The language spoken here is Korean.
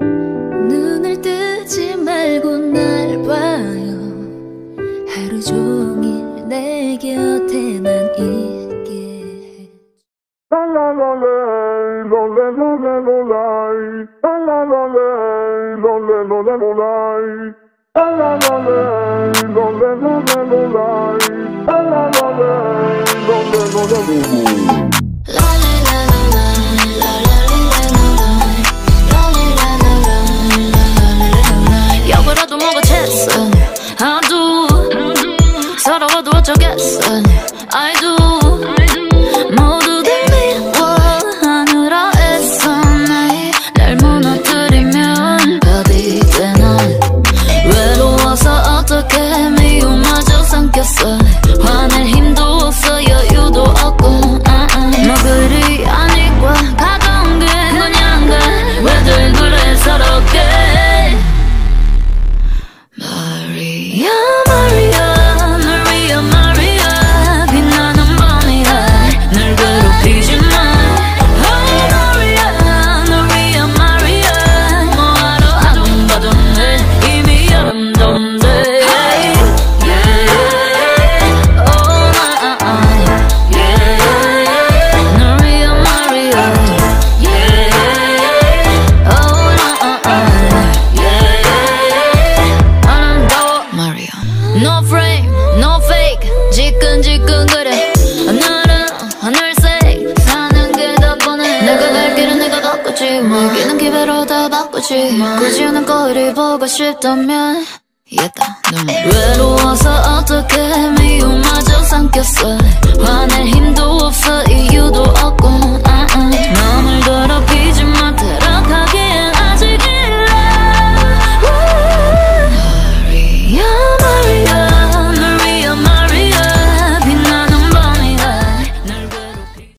눈을 뜨지 말고 날 봐요. 하루 종일 내 곁에만 있게 해. 역으로도 뭐가 챘어. I do. 서러워도 어쩌겠어. I do. 모두들 미워하느라 애써. 날 무너뜨리면 밥이 돼. 넌 외로워서 어떻게 미움마저 삼켰어. 화낼 힘도 없어 여유도 없고. 뭐 그리 아니까 가까운 게 그냥가. 왜들 그래 서럽게. Maria, Maria, Maria, Maria. 빛나는 밤이야 날 괴롭히지 마. Oh Maria, Maria, Maria. 뭐하러 아둥바둥해 이미 여름동데. Hey, yeah, oh my, yeah, Maria, Maria, yeah, oh my, yeah. 아름다워 Maria. No frame, no fake. 지끈지끈 그래. 하늘은 하늘색. 사는 게 더 뻔해. 내가 갈 길은 내가 바꾸지. 먹이는 기회로 다 바꾸지. 굳이 오는 거리 보고 싶다면 이겼다 눈물. 외로워서 어떻게 미움마저 삼켰어. 화낼 힘도 없어 이유도 없고. 놈을 더럽히